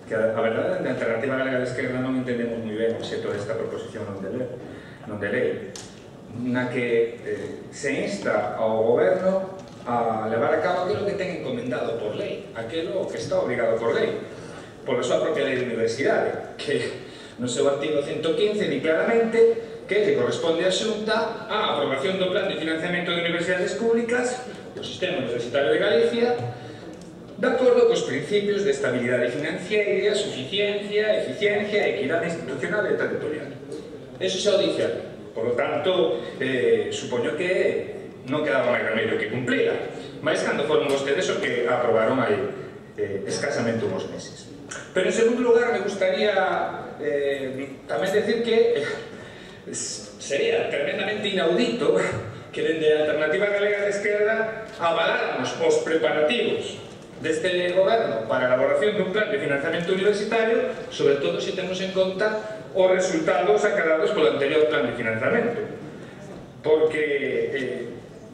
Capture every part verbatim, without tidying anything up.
que a verdade, na Alternativa Galega de Esquerda non entendemos moi ben o xeito desta proposición non de lei, non de lei na que eh, se insta ao goberno a levar a cabo aquilo que ten encomendado por lei, aquilo que está obrigado por lei, pola súa propia lei de universidade, que no seu artigo ciento quince di claramente que lle corresponde a Xunta a aprobación do Plan de Financiamento de Universidades Públicas do Sistema Universitario de Galicia de acordo cos principios de estabilidade financiera, suficiencia, eficiencia e equidade institucional e territorial. Eso xa o dice a lei. Por lo tanto, eh, supoño que non quedaba máis remedio que cumplira. Mas cando foron vostedes o que aprobaron aí eh, escasamente uns meses. Pero en segundo lugar me gustaría eh, tamén decir que eh, sería tremendamente inaudito que dende a Alternativa Galega de Esquerda avaláramos os preparativos deste goberno para a elaboración dun plan de financiamento universitario, sobre todo se temos en conta os resultados acadados polo anterior plan de financiamento, porque eh,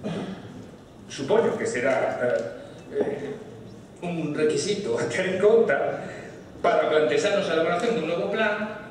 supoño que será eh, un requisito a ter en conta para plantexarnos a elaboración dun novo plan,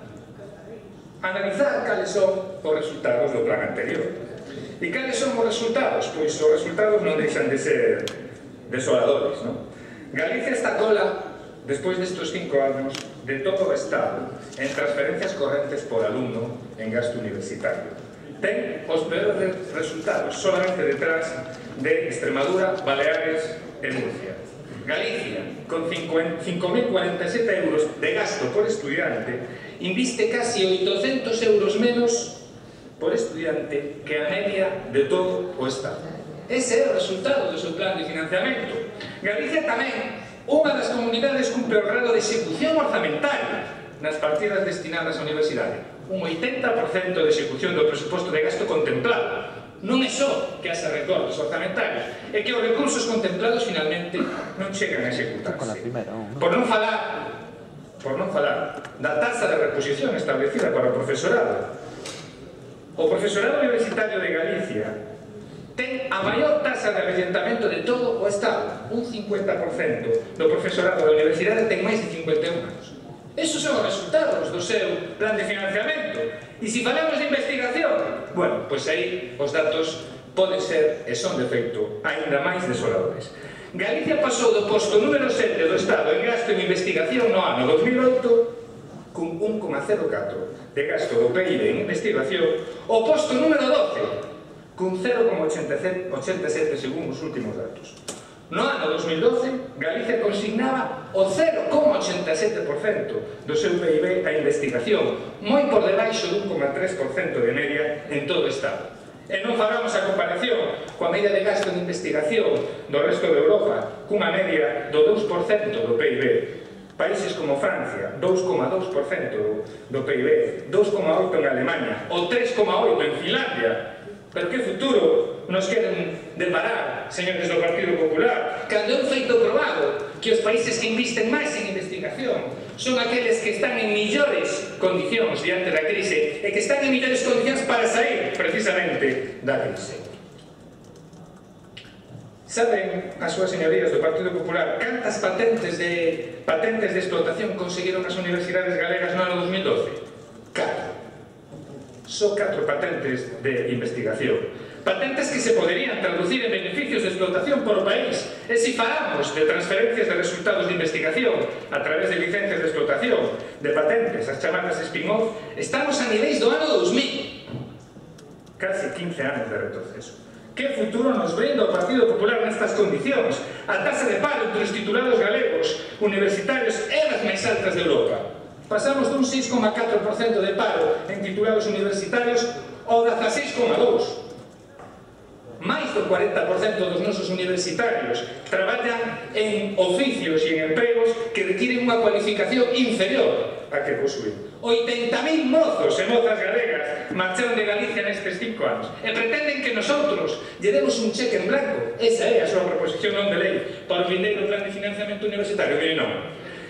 analizar cales son os resultados do plan anterior. E cales son os resultados? Pois os resultados non deixan de ser desoladores, non? Galicia está cola, despois destes cinco anos, de todo o Estado en transferencias correntes por alumno en gasto universitario. Ten os peores resultados, solamente detrás de Extremadura, Baleares e Murcia. Galicia, con cinco mil cuarenta e sete euros de gasto por estudiante, inviste casi oitocentos euros menos por estudiante que a media de todo o Estado. Ese é o resultado do seu plan de financiamento. Galicia tamén, unha das comunidades cumpre o grado de execución orzamentaria nas partidas destinadas á universidade. Un oitenta por cento de execución do presuposto de gasto contemplado. Non é só que haxa recortes orzamentarios, é que os recursos contemplados finalmente non chegan a executarse. Por non falar, por non falar da taxa de reposición establecida para o profesorado. O profesorado universitario de Galicia ten a maior taxa de avellentamento de todo o Estado. Un cincuenta por cento do profesorado da universidade ten máis de cincuenta e un anos. Esos son os resultados do seu plan de financiamento. E se falamos de investigación, bueno, pois aí os datos poden ser, e son de feito, aínda máis desoladores. Galicia pasou do posto número sete do Estado en gasto en investigación no ano dos mil oito con un coma cero catro de gasto do P I B en investigación ao posto número doce con cero coma ochenta e sete según os últimos datos. No ano dos mil doce, Galicia consignaba o cero coma ochenta e sete por cento do seu P I B a investigación, moi por debaixo dun coma tres por cento de media en todo o Estado. E non falamos a comparación coa media de gasto en investigación do resto de Europa, cunha media do dous por cento do P I B. Países como Francia, dous coma dous por cento do P I B, dous coma oito por cento en Alemania, ou tres coma oito por cento en Finlandia. Pero que futuro nos queren deparar, señores do Partido Popular, cando é un feito probado que os países que invisten máis en investigación son aqueles que están en millores condicións diante da crise e que están en millores condicións para sair precisamente da crise. Saben as súas señorías do Partido Popular cantas patentes de patentes de explotación conseguiron as universidades galegas no ano dos mil doce? Catro. Só catro patentes de investigación. Patentes que se poderían traducir en beneficios de explotación por o país. E se falamos de transferencias de resultados de investigación a través de licencias de explotación, de patentes, as chamadas spin-off, estamos a niveis do ano dos mil. Casi quince anos de retroceso. Que futuro nos vende o Partido Popular nestas condicións? A taxa de paro entre os titulados galegos universitarios é das máis altas de Europa. Pasamos dun seis coma catro por cento de paro en titulados universitarios ao dezaseis coma dous por cento. Máis do cuarenta por cento dos nosos universitarios traballan en oficios e en empregos que requiren unha cualificación inferior a que posúen. oitenta mil mozos e mozas galegas marcharon de Galicia nestes cinco anos e pretenden que nosotros lle demos un cheque en blanco. Esa é a súa proposición non de lei para o vindeiro plan de financiamento universitario. E non.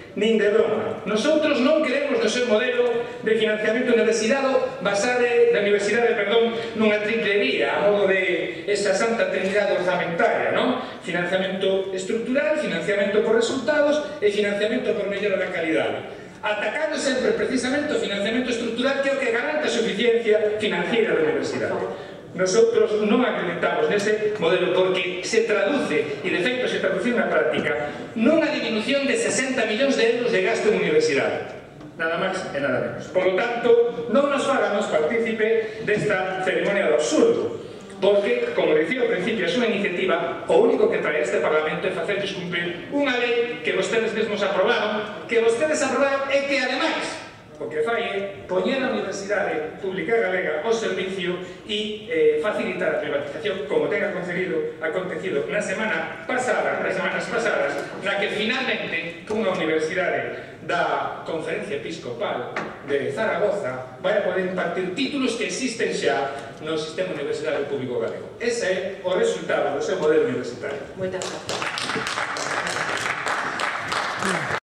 nin de broma. Nosotros non queremos no seu modelo de financiamento universidade basado da universidade, perdón, nunha triple vía, a modo de esa santa trinidade orzamentaria, non? Financiamento estructural, financiamento por resultados e financiamento por mellora da calidade. Atacando sempre precisamente o financiamento estructural, que é o que garante a suficiencia financiera da universidade. Nosotros non acreditamos nese modelo porque se traduce, e de feito se traduce na práctica, nunha disminución de sesenta millóns de euros de gasto en universidade. Nada máis e nada menos. Por lo tanto, non nos fagamos partícipe desta ceremonia do absurdo. Porque, como dicía ao principio, a súa iniciativa, o único que trae este Parlamento é facerles cumprir unha lei que vostedes mesmos aprobaron, que vostedes aprobaron e que, ademais, o que fai é poñer a Universidade Pública Galega ao servicio e eh, facilitar a privatización, como ten acontecido, acontecido na semana pasada, nas semanas pasadas, na que finalmente unha universidade da Conferencia Episcopal de Zaragoza vai a poder impartir títulos que existen xa no sistema universitario público galego. Ese é o resultado do seu modelo universitario. Moitas gracias.